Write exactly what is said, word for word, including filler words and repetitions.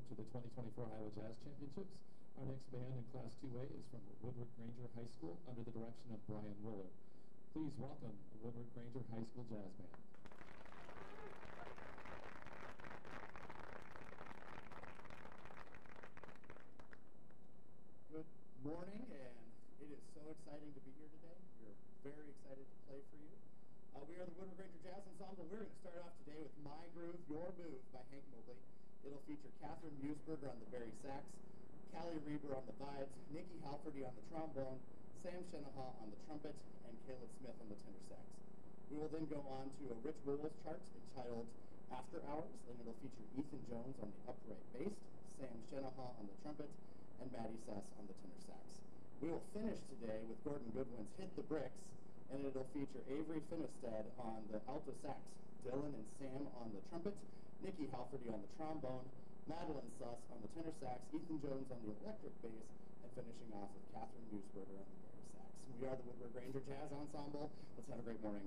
welcome to the twenty twenty-four Iowa Jazz Championships. Our next band in Class two A is from Woodward-Granger High School under the direction of Bryan Willer. Please welcome the Woodward-Granger High School Jazz Band. Good morning, and it is so exciting to be here today. We're very excited to play for you. Uh, we are the Woodward-Granger Jazz Ensemble. We're going to start off today with My Groove, Your Move by Hank Mobley. It'll feature Catherine Musburger on the bari sax, Callie Reber on the vibes, Nikki Halferty on the trombone, Sam Shenaha on the trumpet, and Caleb Smith on the tenor sax. We will then go on to a Rich Wills chart entitled After Hours, and it'll feature Ethan Jones on the upright bass, Sam Shenaha on the trumpet, and Maddie Sess on the tenor sax. We will finish today with Gordon Goodwin's Hit the Bricks, and it'll feature Avery Finistad on the alto sax, Dylan and Sam on the trumpet, Nikki Halferty on the trombone, Madeline Suss on the tenor sax, Ethan Jones on the electric bass, and finishing off with Catherine Musburger on the bari sax. We are the Woodward-Granger Jazz Ensemble. Let's have a great morning.